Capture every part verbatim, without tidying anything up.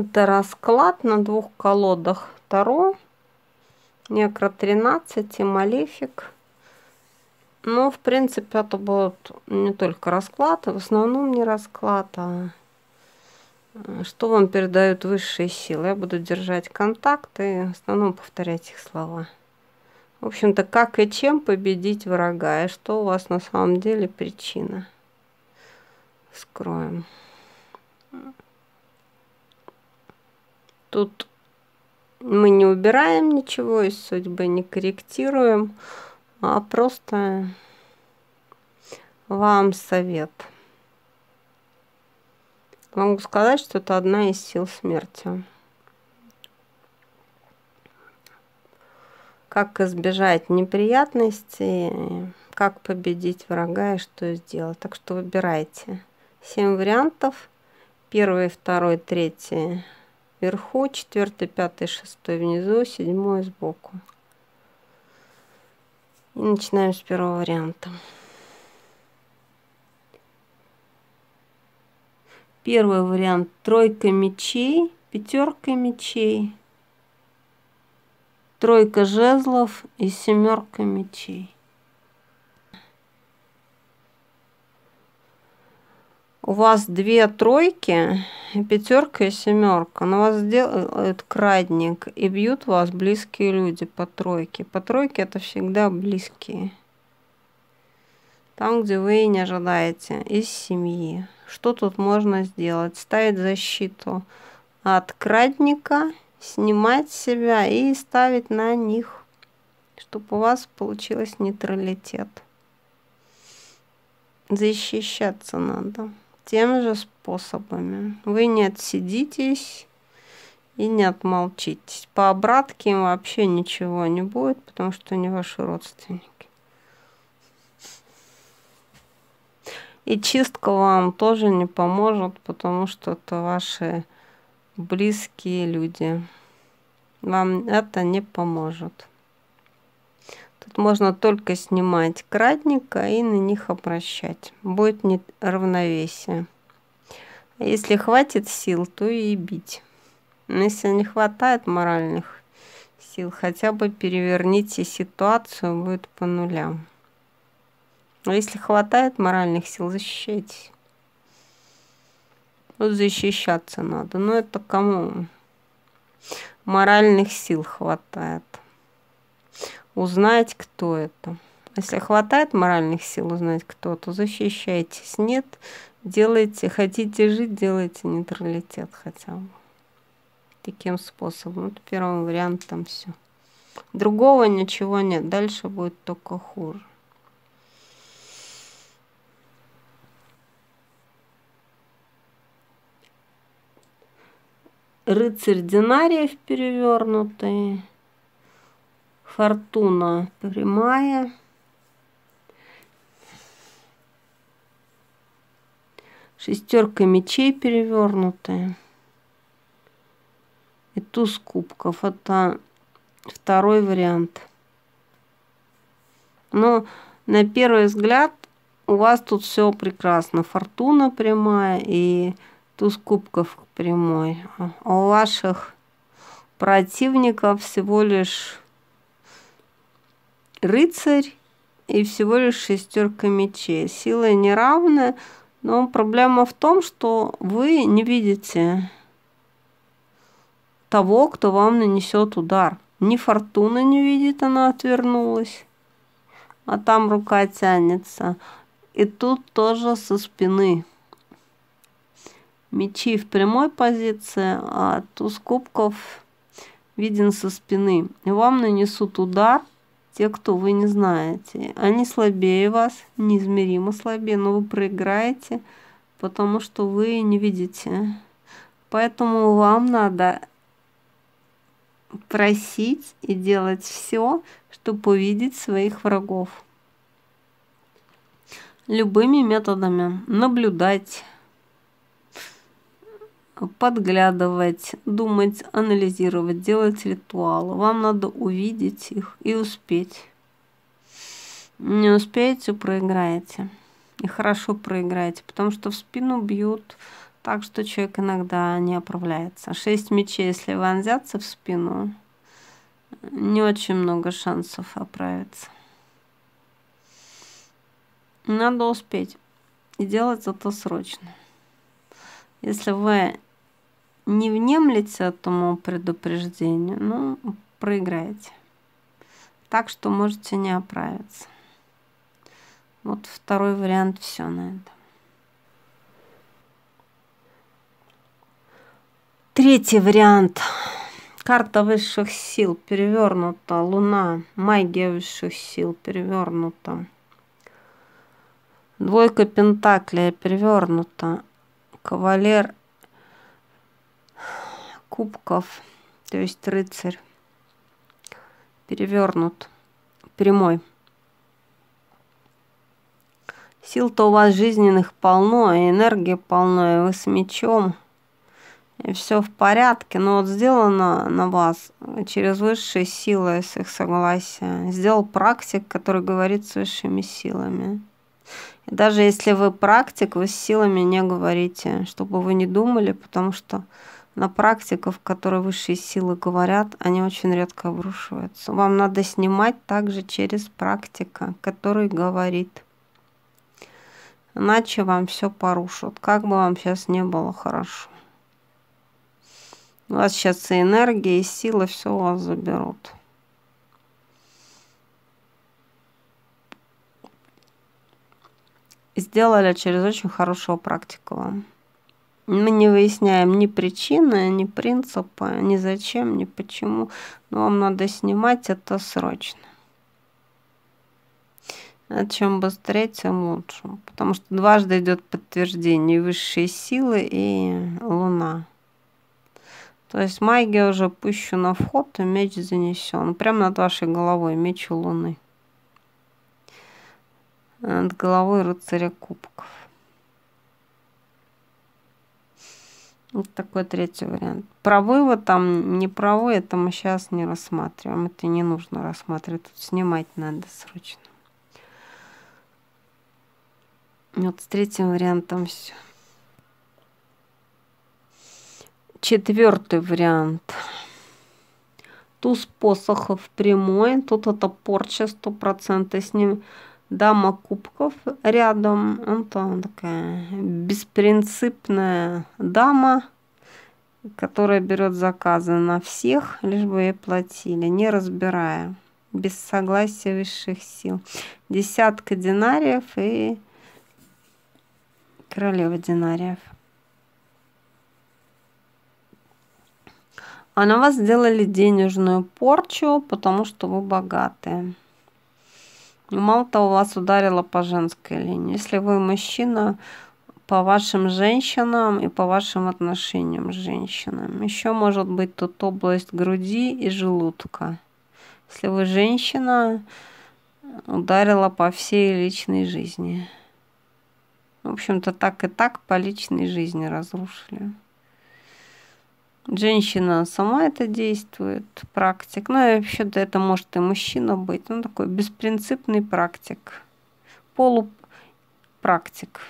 Это расклад на двух колодах Таро. Некро тринадцать и Малефик. Но, в принципе, это будет не только расклад, а в основном не расклад, а что вам передают высшие силы. Я буду держать контакт и в основном повторять их слова. В общем-то, как и чем победить врага, и что у вас на самом деле причина. Скроем. Тут мы не убираем ничего из судьбы, не корректируем, а просто вам совет. Могу сказать, что это одна из сил смерти. Как избежать неприятностей, как победить врага и что сделать. Так что выбирайте. Семь вариантов. Первый, второй, третий вверху, четвертый, пятый, шестой внизу, седьмой сбоку. И начинаем с первого варианта. Первый вариант — тройка мечей, пятерка мечей, тройка жезлов и семерка мечей. У вас две тройки, пятерка и семерка. Но вас делает крадник и бьют вас близкие люди по тройке. По тройке это всегда близкие. Там, где вы не ожидаете, из семьи. Что тут можно сделать? Ставить защиту от крадника, снимать себя и ставить на них, чтобы у вас получилось нейтралитет. Защищаться надо теми же способами. Вы не отсидитесь и не отмолчитесь. По обратке им вообще ничего не будет, потому что они ваши родственники. И чистка вам тоже не поможет, потому что это ваши близкие люди. Вам это не поможет. Тут можно только снимать крадника и на них обращать. Будет неравновесие. А если хватит сил, то и бить. Но если не хватает моральных сил, хотя бы переверните ситуацию, будет по нулям. А если хватает моральных сил, защищайтесь. Вот защищаться надо. Но это кому моральных сил хватает? Узнать, кто это. Если хватает моральных сил узнать, кто, то защищайтесь. Нет, делайте, хотите жить, делайте нейтралитет хотя бы. Таким способом. Вот первым вариантом все. Другого ничего нет. Дальше будет только хуже. Рыцарь динариев перевернутый. Фортуна прямая. Шестерка мечей перевернутая. И туз кубков. Это второй вариант. Но на первый взгляд у вас тут все прекрасно. Фортуна прямая и туз кубков прямой. А у ваших противников всего лишь рыцарь и всего лишь шестерка мечей. Силы неравны, но проблема в том, что вы не видите того, кто вам нанесет удар. Ни фортуна не видит, она отвернулась, а там рука тянется. И тут тоже со спины. Мечи в прямой позиции, а туз кубков виден со спины. И вам нанесут удар те, кто вы не знаете. Они слабее вас, неизмеримо слабее, но вы проиграете, потому что вы не видите. Поэтому вам надо просить и делать все, чтобы увидеть своих врагов. Любыми методами. Наблюдать, подглядывать, думать, анализировать, делать ритуалы. Вам надо увидеть их и успеть. Не успеете, проиграете. И хорошо проиграете, потому что в спину бьют Так что человек иногда не оправляется. Шесть мечей, если вонзятся в спину, не очень много шансов оправиться. Надо успеть. И делать это срочно. Если вы не внемлете этому предупреждению, ну, проиграете. Так что можете не оправиться. Вот второй вариант, все на этом. Третий вариант. Карта высших сил перевернута. Луна. Магия высших сил перевернута. Двойка пентаклей перевернута. Кавалер кубков, то есть рыцарь, перевернут. Прямой. Сил-то у вас жизненных полно, и энергии полно, и вы с мечом. И все в порядке, но вот сделано на вас через высшие силы, с их согласия. Сделал практик, который говорит с высшими силами. И даже если вы практик, вы с силами не говорите, чтобы вы не думали, потому что на практиков, которые высшие силы говорят, они очень редко обрушиваются. Вам надо снимать также через практика, который говорит. Иначе вам все порушат, как бы вам сейчас не было хорошо. У вас сейчас и энергия, и сила, все у вас заберут. Сделали через очень хорошего практика вам. Мы не выясняем ни причины, ни принципа, ни зачем, ни почему. Но вам надо снимать это срочно. А чем быстрее, тем лучше. Потому что дважды идет подтверждение: и высшие силы, и Луна. То есть магия уже пущена в ход, и меч занесен. Прямо над вашей головой меч у Луны. Над головой рыцаря кубков. Вот такой третий вариант. Правы вы там, не правы, это мы сейчас не рассматриваем. Это не нужно рассматривать. Тут снимать надо срочно. Вот с третьим вариантом все. Четвертый вариант. Туз посохов прямой. Тут это порча сто процентов. С ним дама кубков рядом. Это такая беспринципная дама, которая берет заказы на всех, лишь бы ей платили, не разбирая, без согласия высших сил. Десятка динариев и королева динариев. А на вас сделали денежную порчу, потому что вы богатые. Мало того, вас ударило по женской линии. Если вы мужчина, по вашим женщинам и по вашим отношениям с женщинами. Еще может быть тут область груди и желудка. Если вы женщина, ударила по всей личной жизни. В общем-то, так и так по личной жизни разрушили. Женщина сама это действует, практик. Ну, и вообще-то это может и мужчина быть. Ну, такой беспринципный практик. Полупрактик.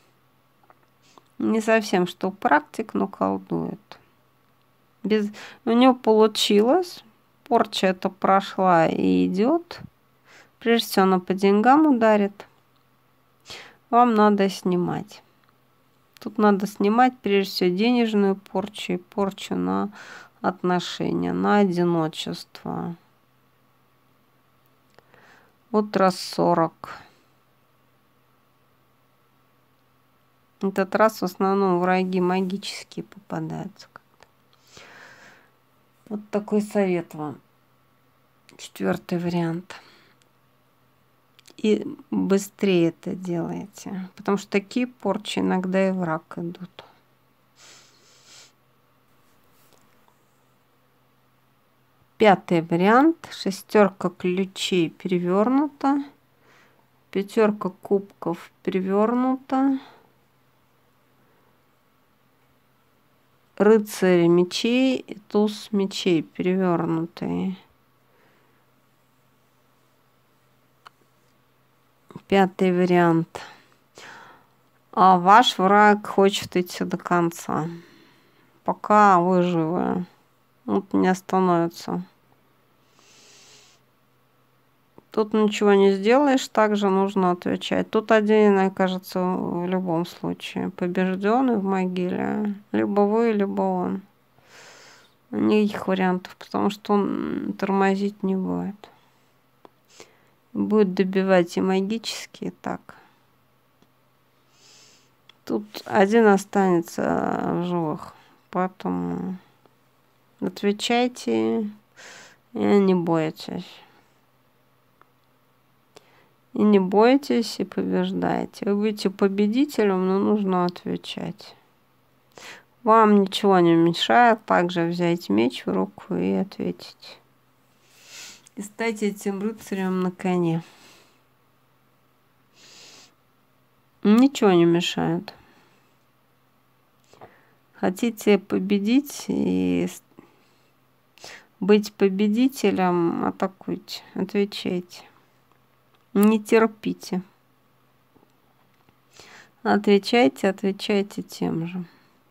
Не совсем что практик, но колдует. Без... У него получилось. Порча это прошла и идет. Прежде всего, она по деньгам ударит. Вам надо снимать. Тут надо снимать, прежде всего, денежную порчу и порчу на отношения, на одиночество. Вот раз сорок. Этот раз в основном враги магические попадаются. Вот такой совет вам. Четвертый вариант. И быстрее это делайте. Потому что такие порчи иногда и в рак идут. Пятый вариант. Шестерка ключей перевернута. Пятерка кубков перевернута. Рыцарь мечей и туз мечей перевернутые. Пятый вариант. А ваш враг хочет идти до конца. Пока вы живы. Вот не остановится. Тут ничего не сделаешь, также нужно отвечать. Тут один, мне кажется, в любом случае побежденный в могиле. Либо вы, либо он. Никаких вариантов, потому что он тормозить не будет. Будет добивать и магически, и так. Тут один останется в живых. Поэтому отвечайте и не бойтесь. И не бойтесь, и побеждайте. Вы будете победителем, но нужно отвечать. Вам ничего не мешает также взять меч в руку и ответить. И стать этим рыцарем на коне. Ничего не мешает. Хотите победить и быть победителем, атакуйте, отвечайте. Не терпите. Отвечайте, отвечайте тем же.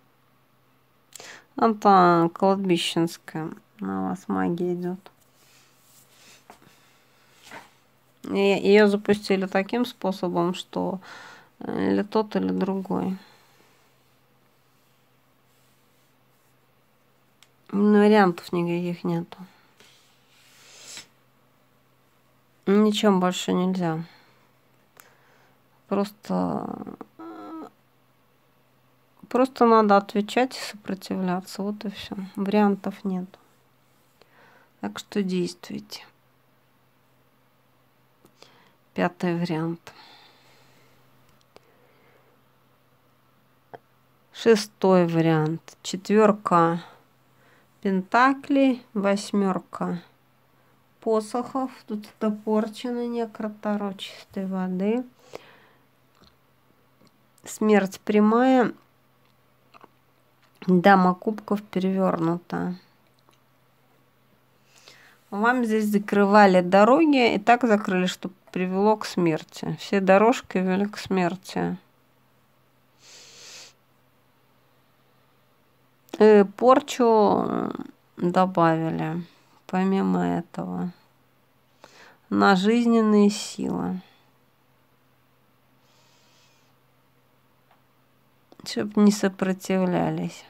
Это кладбищенская. На вас магия идет. Ее запустили таким способом, что или тот, или другой. Вариантов никаких нету. Ничем больше нельзя. Просто... Просто надо отвечать и сопротивляться. Вот и все. Вариантов нет. Так что действуйте. Пятый вариант. Шестой вариант. Четверка пентаклей, восьмерка посохов. Тут это порчено некротаро чистой воды. Смерть прямая. Дама кубков перевернута. Вам здесь закрывали дороги, и так закрыли, что привело к смерти. Все дорожки вели к смерти. И порчу добавили, помимо этого, на жизненные силы. Чтобы не сопротивлялись.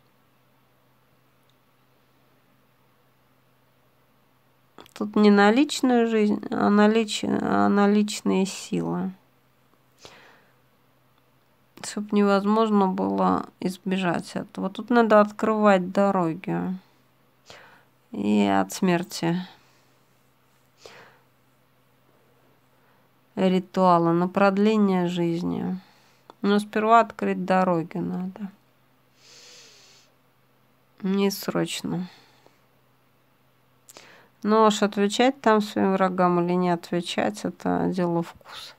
Тут не на личную жизнь, а на, лич... а на личные силы. Чтобы невозможно было избежать этого. Тут надо открывать дороги. И от смерти. Ритуала на продление жизни. Но сперва открыть дороги надо. Не срочно. Но уж отвечать там своим врагам или не отвечать, это дело вкуса.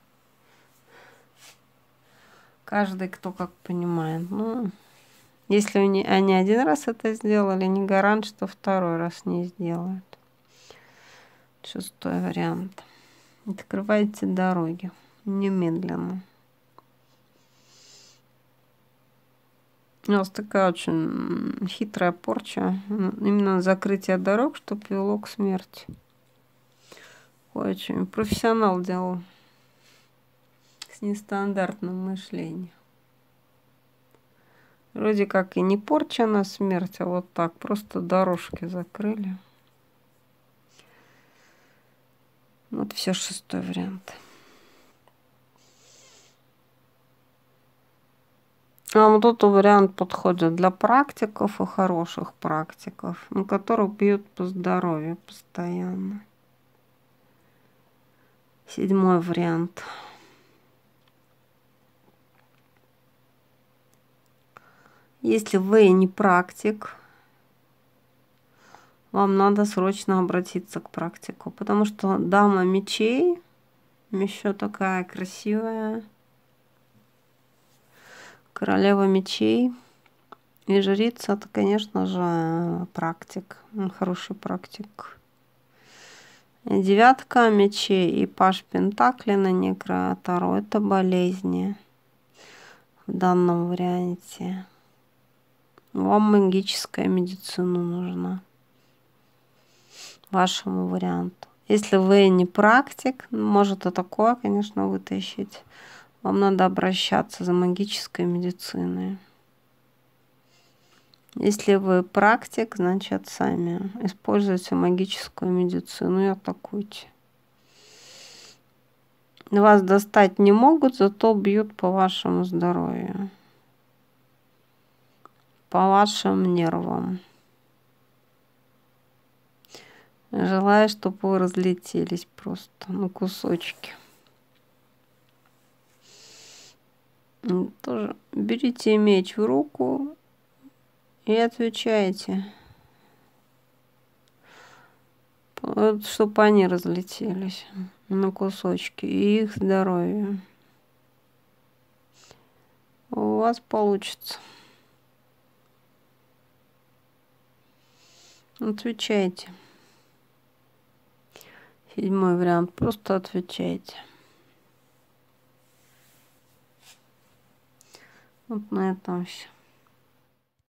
Каждый, кто как понимает. Ну, если они один раз это сделали, не гарант, что второй раз не сделают. Шестой вариант. Открывайте дороги немедленно. У нас такая очень хитрая порча. Именно закрытие дорог, чтобы вело к смерти. Очень профессионал делал. С нестандартным мышлением. Вроде как и не порча на смерть, а вот так. Просто дорожки закрыли. Вот все, шестой вариант. А вот этот вариант подходит для практиков и хороших практиков, на которых бьют по здоровью постоянно. Седьмой вариант. Если вы не практик, вам надо срочно обратиться к практику, потому что дама мечей еще такая красивая. Королева мечей и жрица, это, конечно же, практик. Он хороший практик. И девятка мечей и паш пентаклей на некротаро — это болезни. в данном варианте. Вам магическая медицина нужна. Вашему варианту. Если вы не практик, может и такое, конечно, вытащить. Вам надо обращаться за магической медициной. Если вы практик, значит, сами используйте магическую медицину и атакуйте. Вас достать не могут, зато бьют по вашему здоровью, по вашим нервам. Желаю, чтобы вы разлетелись просто на кусочки. Тоже берите меч в руку и отвечайте, чтобы они разлетелись на кусочки и их здоровье. У вас получится. Отвечайте. Седьмой вариант. Просто отвечайте. Вот на этом все.